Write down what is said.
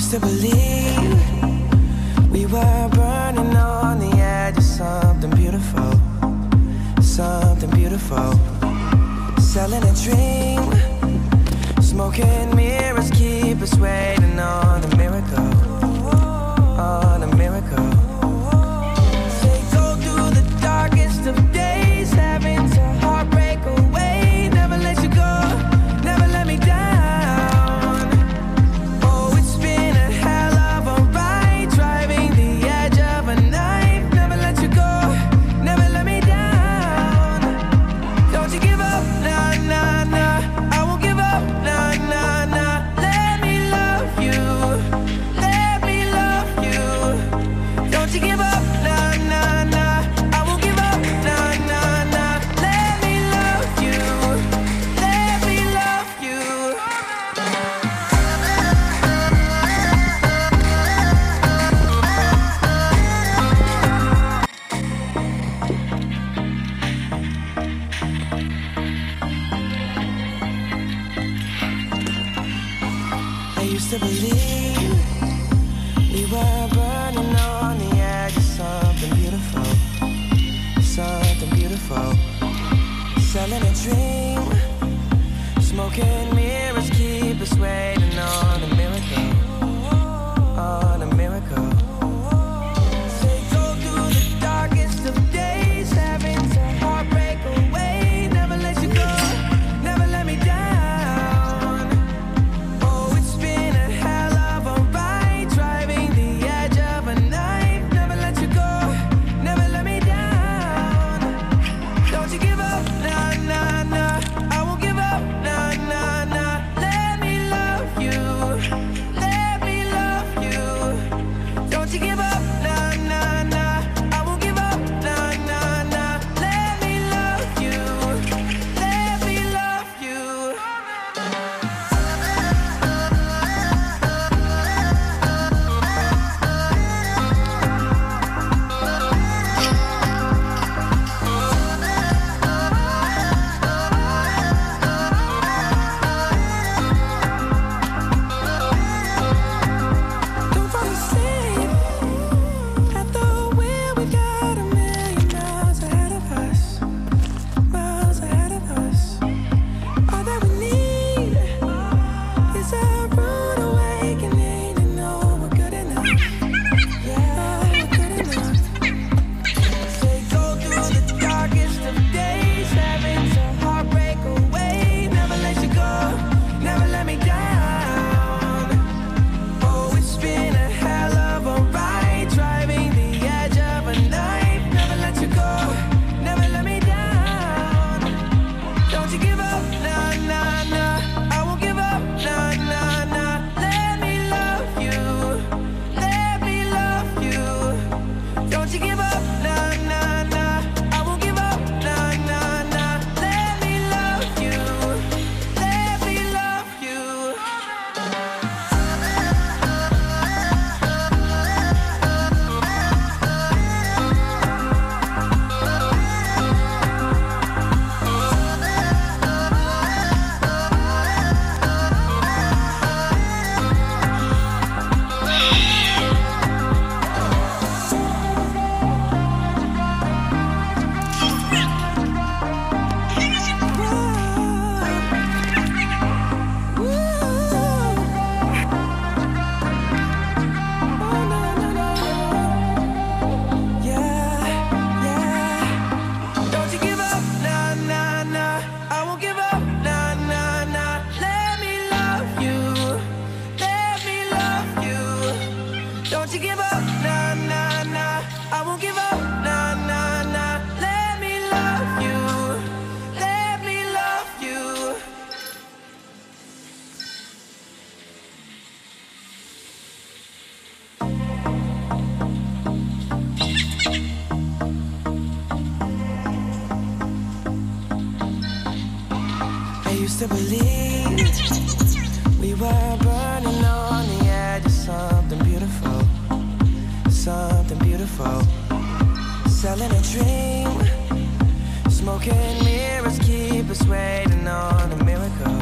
used to believe we were burning on the edge of something beautiful, something beautiful. Selling a dream, smoking mirrors keep us waiting on a miracle, on a miracle. They go through the darkest of days, having to heartbreak away. Never let you go, never let me down. Oh, it's been a hell of a ride, driving the edge of a knife. Never let you go, never let me down. Don't you give up, nah, nah, nah. I won't give up, nah, nah, nah. Let me love you, let me love you. Don't you give up, nah, nah, nah. I won't give up, nah, nah, nah. Let me love you, let me love you. I used to believe we were burning on the edge of something beautiful, something beautiful. Selling a dream, smoking mirrors keep us waiting on a miracle, on a miracle. They go through the darkest of days, having to heartbreak away. Never let you go, never let me down. Oh, it's been a hell of a ride, driving the edge of a knife. Never let you go, never let me down. Don't you give up, nah, nah, nah. I won't give up, nah, nah, nah. Let me love you, let me love you. Don't you give up, nah, nah, nah. I won't give up, nah, nah, nah. Let me love you, let me love you. Don't fall asleep at the wheel. We've got a million miles ahead of us, miles ahead of us. All that we need is a rude awakening to know we're good enough. Yeah, we're good enough. They go through the darkest of days, having to heartbreak away. Never let you go, never let me down. Oh, it's been a hell of a ride, driving the edge of a knife. Never let you go, never let me down. Don't you give up, nah, nah, nah. I won't give up, nah, nah, nah. Let me love you, let me love you. Don't you give up, nah, nah, nah. I won't give up, nah, nah, nah. Let me love you, let me love you. Don't you give up, nah, nah, nah. I won't give up, nah, nah, nah. Let me love you, let me love you. Don't you give up, nah, nah, nah. I won't give up, nah, nah, nah. Let me love you, let me love you. I used to believe we were burning on the edge of something beautiful, something beautiful. Selling a dream, smoking mirrors keep us waiting on a miracle,